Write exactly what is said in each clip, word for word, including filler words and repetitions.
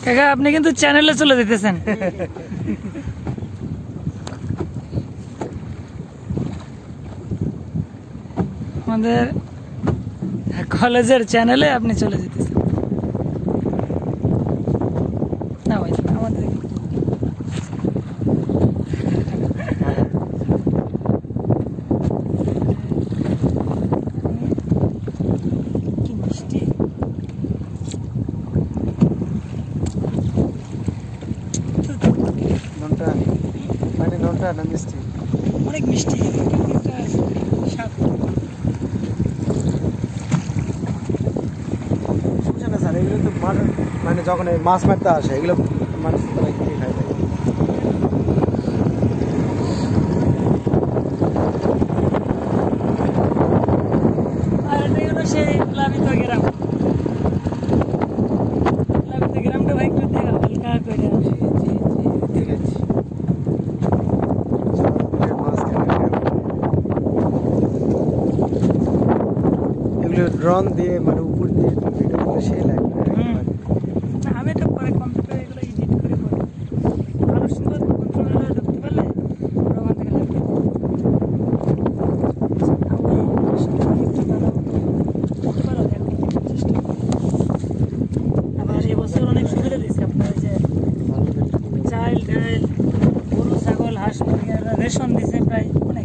কাকা আপনি কিন্তু চ্যানেলে চলে যেতেছেন। আমাদের কলেজের চ্যানেলে আপনি চলে যেতেছেন। না ভাই আমাদের কি মিষ্টি ননটা মানে ননটা না মিষ্টি অনেক মিষ্টি স্বাদ। স্যার এগুলো তো মানে যখন মাছ মারতে আসে এগুলো মানুষ তারা কি খায় থাকে। আর এটা হলো সেই প্লাবিত গ্রাম। প্লাবিত গ্রামটা ভাই একটু দেখা হালকা করে এগুলো ড্রোন দিয়ে মানে উপর দিয়ে ভিডিও করে সেই লাগবে। আমি তো পরে কম্পিউটারে এগুলো এডিট করে করি। ভালো সুন্দর কন্ট্রোলারে ঢুকতে পারলে ওরা ওখান থেকে লাগবে। আবার এবছর অনেক সুবিধা দিয়েছে আপনার যে চাল ডাল গরু ছাগল হাঁস মুরগি রেশন দিয়েছে প্রায় অনেক।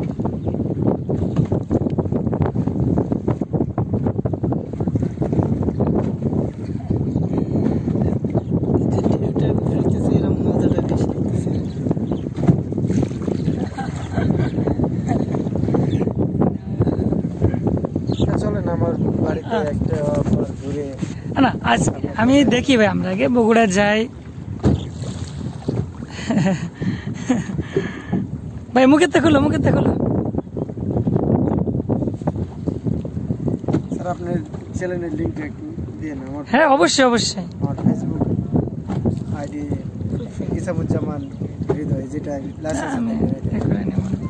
না আজ আমি দেখি ভাই আমরা আগে বগুড়া যাই ভাই মুখের তে খোলো মুখের তে খোলো। স্যার আপনার চ্যানেলের লিঙ্কটা একটু দিয়ে না আমার। হ্যাঁ অবশ্যই অবশ্যই আমার ফেসবুক আইডি ইসামুজ্জামান হৃদয় যেটা লাইসেন্স